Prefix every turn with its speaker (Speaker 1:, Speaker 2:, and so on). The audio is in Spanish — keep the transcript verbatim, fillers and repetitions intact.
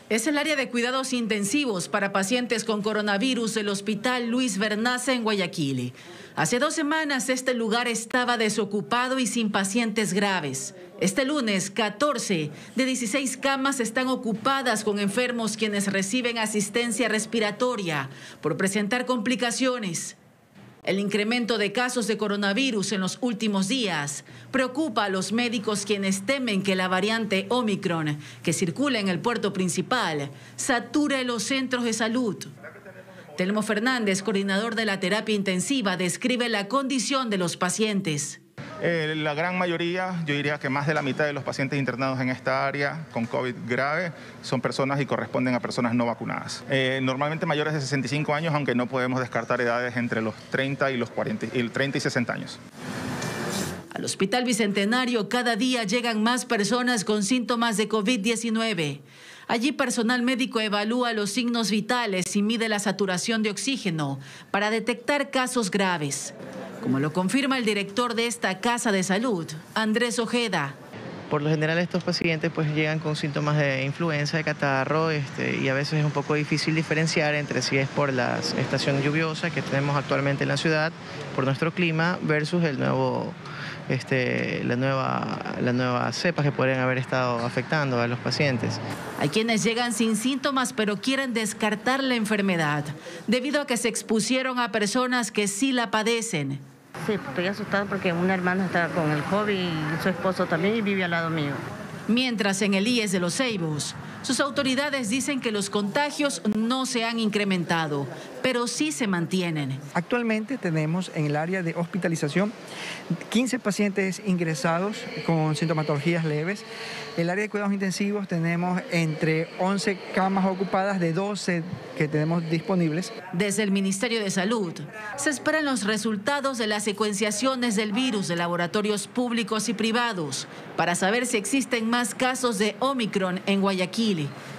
Speaker 1: Es el área de cuidados intensivos para pacientes con coronavirus del Hospital Luis Bernaza en Guayaquil. Hace dos semanas este lugar estaba desocupado y sin pacientes graves. Este lunes, catorce de dieciséis camas están ocupadas con enfermos quienes reciben asistencia respiratoria por presentar complicaciones. El incremento de casos de coronavirus en los últimos días preocupa a los médicos quienes temen que la variante Omicron, que circula en el puerto principal, sature los centros de salud. Telmo Fernández, coordinador de la terapia intensiva, describe la condición de los pacientes.
Speaker 2: Eh, la gran mayoría, yo diría que más de la mitad de los pacientes internados en esta área con COVID grave son personas y corresponden a personas no vacunadas. Eh, normalmente mayores de sesenta y cinco años, aunque no podemos descartar edades entre los treinta y los cuarenta, y treinta y sesenta años.
Speaker 1: Al Hospital Bicentenario cada día llegan más personas con síntomas de COVID diecinueve. Allí personal médico evalúa los signos vitales y mide la saturación de oxígeno para detectar casos graves, como lo confirma el director de esta casa de salud, Andrés Ojeda.
Speaker 3: Por lo general estos pacientes pues llegan con síntomas de influenza, de catarro, este, y a veces es un poco difícil diferenciar entre si es por la estación lluviosa que tenemos actualmente en la ciudad, por nuestro clima, versus el nuevo, este, la, nueva, la nueva cepa que podrían haber estado afectando a los pacientes.
Speaker 1: Hay quienes llegan sin síntomas pero quieren descartar la enfermedad, debido a que se expusieron a personas que sí la padecen.
Speaker 4: Sí, estoy asustada porque una hermana está con el COVID y su esposo también y vive al lado mío.
Speaker 1: Mientras en el I E S de Los Ceibos, sus autoridades dicen que los contagios no se han incrementado, pero sí se mantienen.
Speaker 5: Actualmente tenemos en el área de hospitalización quince pacientes ingresados con sintomatologías leves. En el área de cuidados intensivos tenemos entre once camas ocupadas de doce que tenemos disponibles.
Speaker 1: Desde el Ministerio de Salud se esperan los resultados de las secuenciaciones del virus de laboratorios públicos y privados para saber si existen más casos de Omicron en Guayaquil.